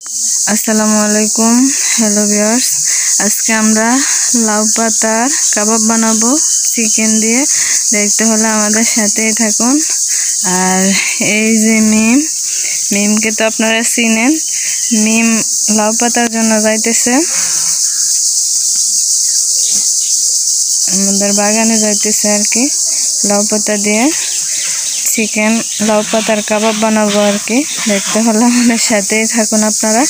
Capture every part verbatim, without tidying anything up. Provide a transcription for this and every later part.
আসসালামু আলাইকুম। Hello viewers, আজকে আমরা লাউ পাতার কাবাব বানাবো চিকেন দিয়ে। দেখতে হলে আমাদের সাথেই থাকুন। আর এই যে মিম মিমকে তো আপনারা চিনেন। মিম লাউ পাতার জন্য যাইতেছে, আমাদের বাগানে যাইতেছে আর কি। লাউ পাতা দিয়ে চিকেন লাউ পাতার কাবাব বানাবো আর কি। দেখতে হলে আমাদের সাথেই থাকুন আপনারা।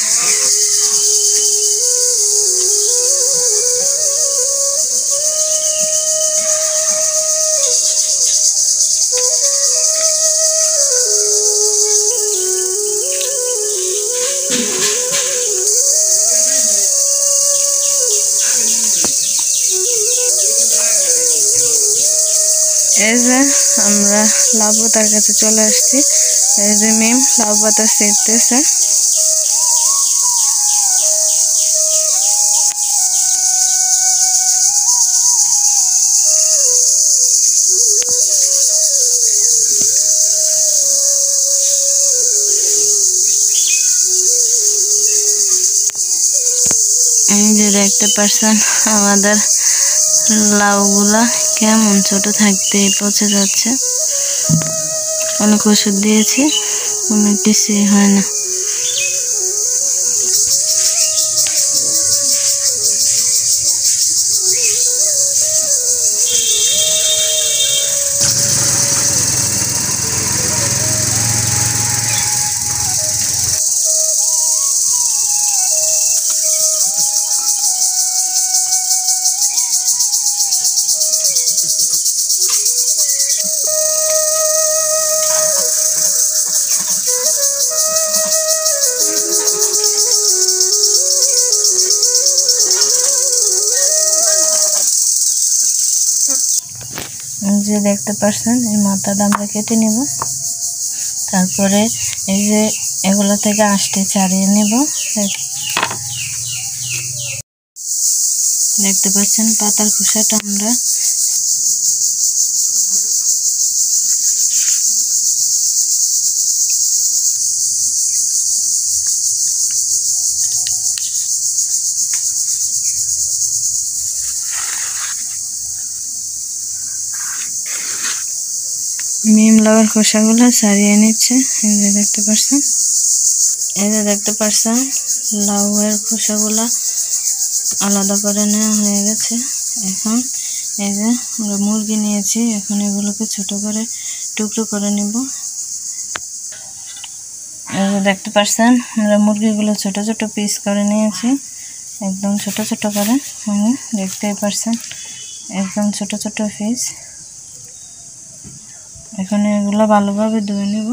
এই যে আমরা লাউ পাতার কাছে চলে আসছি। এই যে মিম লাউ পাতা ছিঁড়তেছে। এই যে দেখতে পাচ্ছেন আমাদের লাউগুলা কেমন ছোট থাকতে পচে যাচ্ছে। অনেক ওষুধ দিয়েছি, কোনো কিছুই হয় না। যে দেখতে পাচ্ছেন এই মাথাটা আমরা কেটে নেব। তারপরে এই যে এগুলো থেকে আঁশটি ছাড়িয়ে নেব। দেখতে পাচ্ছেন পাতার খোসাটা আমরা মিম লাউয়ের খোসাগুলো ছাড়িয়ে নিচ্ছে। এই যে দেখতে পাচ্ছেন এই যে দেখতে পাচ্ছেন লাউয়ের খোসাগুলা আলাদা করে নেওয়া হয়ে গেছে। এখন এই যে আমরা মুরগি নিয়েছি, এখন এগুলোকে ছোট করে টুকরো করে নেব। এই যে দেখতে পাচ্ছেন আমরা মুরগিগুলো ছোট ছোট পিস করে নিয়েছি, একদম ছোট ছোট করে। আমি দেখতেই পাচ্ছেন একদম ছোট ছোট পিস। এখন এগুলো ভালোভাবে ধুয়ে নেব।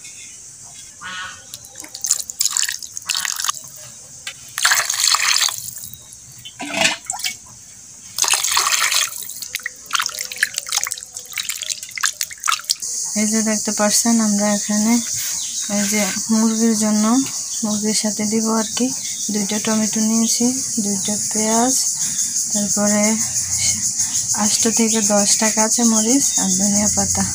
এই যে দেখতে পাচ্ছেন আমরা এখানে এই যে মুরগির জন্য মুরগির সাথে দিব আর কি দুইটা টমেটো নিয়েছি, দুইটা পেঁয়াজ, তারপরে আট থেকে দশটা কাঁচা মরিচ আর ধনিয়া পাতা।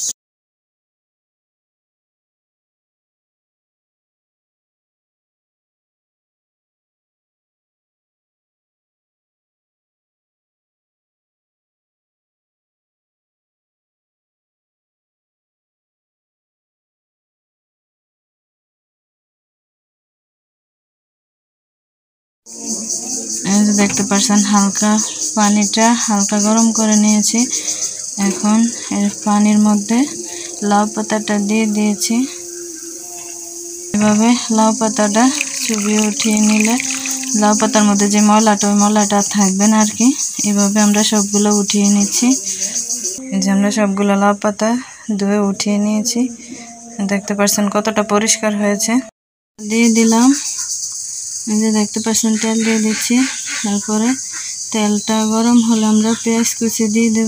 এই যে দেখতে পাচ্ছেন হালকা পানিটা হালকা গরম করে নিয়েছি। এখন এর পানির মধ্যে লাউ পাতাটা দিয়ে দিয়েছি। এভাবে লাউ পাতাটা চুবিয়ে উঠিয়ে নিলে লাউ পাতার মধ্যে যে ময়লাটা ওই ময়লাটা থাকবে না আর কি। এভাবে আমরা সবগুলো উঠিয়ে নিচ্ছি। এই যে আমরা সবগুলো লাউ পাতা ধুয়ে উঠিয়ে নিয়েছি। দেখতে পাচ্ছেন কতটা পরিষ্কার হয়েছে। দিয়ে দিলাম, এই যে দেখতে পাচ্ছেন তেল দিয়ে দিচ্ছি। তারপরে তেলটা গরম হলে আমরা পেঁয়াজ কুচি দিয়ে দেব।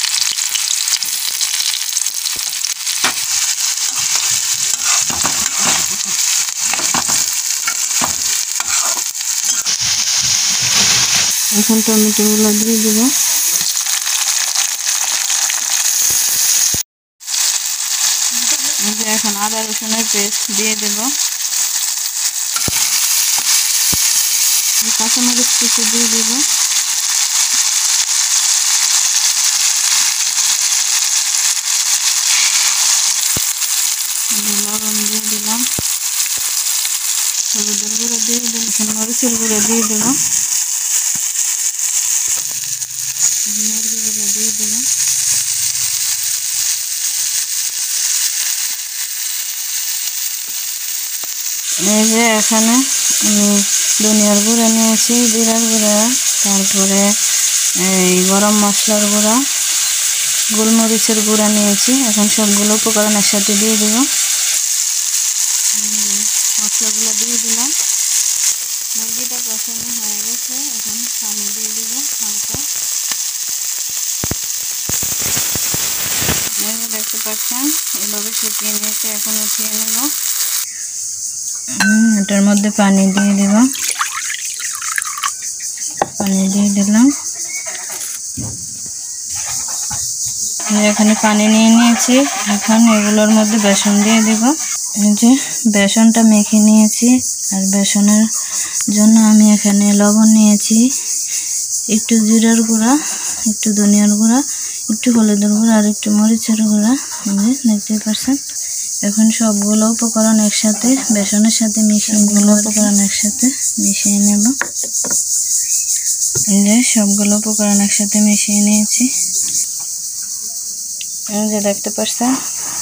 এখন টমেটোগুলো দিয়ে দেব। এখন আদা রসুনের পেস্ট দিয়ে দেব। কাঁচামরিচ কিছু দিয়ে দেব, লবণ দিয়ে দিলাম, হলুদের গুঁড়ো দিয়ে দিলাম, মরিচের গুঁড়ো দিয়ে দিলাম, মুরগিগুলো দিয়ে দিলাম। এই যে এখানে আমি ধনিয়ার গুঁড়া নিয়েছি, জিরার গুঁড়া, তারপরে এই গরম মশলার গুঁড়া, গোলমরিচের গুঁড়া নিয়েছি। এখন সবগুলো উপকরণ একসাথে দিয়ে দেব। মশলাগুলো দিয়ে দিলাম। মুরগিটা কষানো হয়ে গেছে, এখন পানি দিয়ে দেব হালকা। দেখতে পাচ্ছেন এভাবে শুকিয়ে নিয়েছে, এখন উঠিয়ে নেব। এটার মধ্যে পানি দিয়ে দেব, পানি দিয়ে দিলাম। এখানে পানি নিয়ে নিয়েছি, এখন এগুলোর মধ্যে বেসন দিয়ে দেব। এই যে বেসনটা মেখে নিয়েছি, আর বেসনের জন্য আমি এখানে লবণ নিয়েছি, একটু জিরার গুঁড়া, একটু ধনিয়ার গুঁড়া, একটু হলুদের গুঁড়া আর একটু মরিচের গুঁড়া। দেখতে পাচ্ছেন এখন সবগুলো উপকরণ একসাথে বেসনের সাথে মিশিয়ে গুলো উপকরণ একসাথে মিশিয়ে নেব। এই যে সবগুলো উপকরণ একসাথে মিশিয়ে নিয়েছি। এই যে দেখতে পাচ্ছেন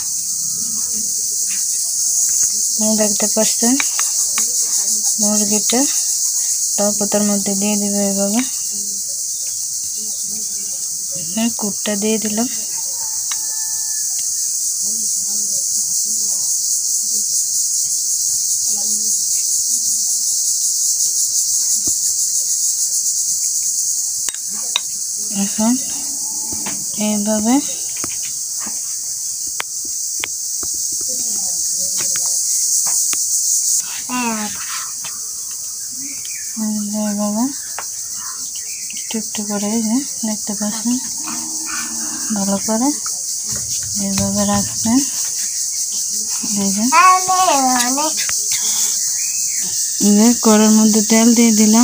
দেখতে পাচ্ছেন মুরগিটা লাউ পাতার মধ্যে দিয়ে দিব। এভাবে কুটটা দিয়ে দিলাম। এখন এইভাবে এইভাবে একটু একটু করে দেখতে পাচ্ছেন, ভালো করে এইভাবে রাখবেন। কড়াইয়ের মধ্যে তেল দিয়ে দিলাম।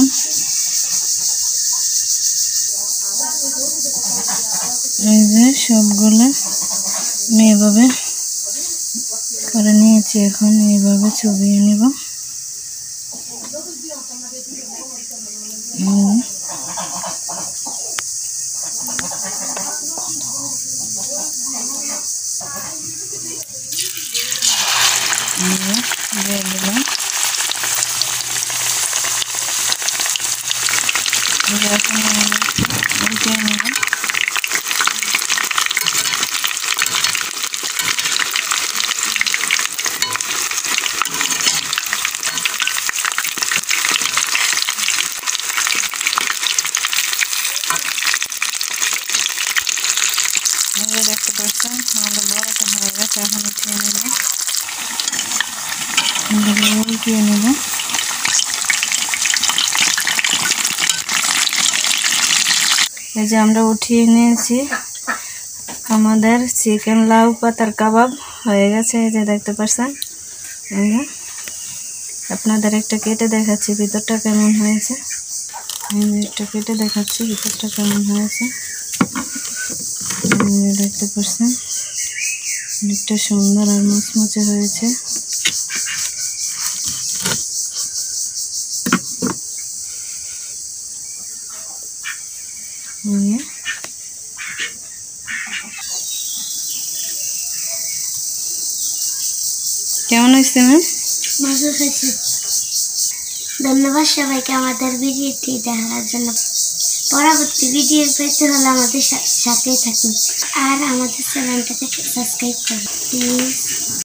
এই যে সবগুলো আমি এভাবে করে নিয়েছি, এখন এইভাবে চুবিয়ে নিব। দিয়ে দিলাম। এখন উল্টিয়ে নিব। দেখতে পাচ্ছেন আমাদের বড়টা হয়ে গেছে, এখন উঠিয়ে নেব। উঠিয়ে নেব। এই যে আমরা উঠিয়ে নিয়েছি, আমাদের চিকেন লাউ পাতার কাবাব হয়ে গেছে। এই যে দেখতে পাচ্ছেন, এই যে আপনাদের একটা কেটে দেখাচ্ছি ভিতরটা কেমন হয়েছে। একটা কেটে দেখাচ্ছি ভিতরটা কেমন হয়েছে। দেখতে পাচ্ছেন অনেকটা সুন্দর আর মুচমুচে হয়েছে। কেমন হয়েছে ম্যাম? মজা হয়েছে। ধন্যবাদ সবাইকে আমাদের ভিডিওটি দেখার জন্য। পরবর্তী ভিডিও পেতে হলে আমাদের সাথেই থাকুন আর আমাদের চ্যানেলটাকে সাবস্ক্রাইব করুন প্লিজ।